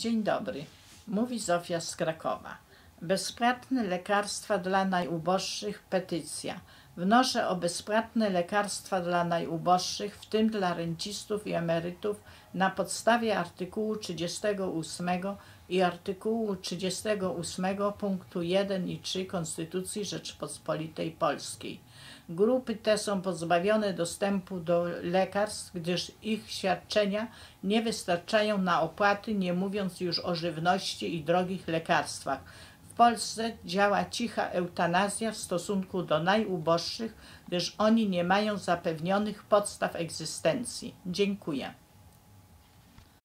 Dzień dobry, mówi Zofia z Krakowa. Bezpłatne lekarstwa dla najuboższych, petycja. Wnoszę o bezpłatne lekarstwa dla najuboższych, w tym dla rencistów i emerytów, na podstawie artykułu 38 i artykułu 38 punktu 1 i 3 Konstytucji Rzeczypospolitej Polskiej. Grupy te są pozbawione dostępu do lekarstw, gdyż ich świadczenia nie wystarczają na opłaty, nie mówiąc już o żywności i drogich lekarstwach. W Polsce działa cicha eutanazja w stosunku do najuboższych, gdyż oni nie mają zapewnionych podstaw egzystencji. Dziękuję.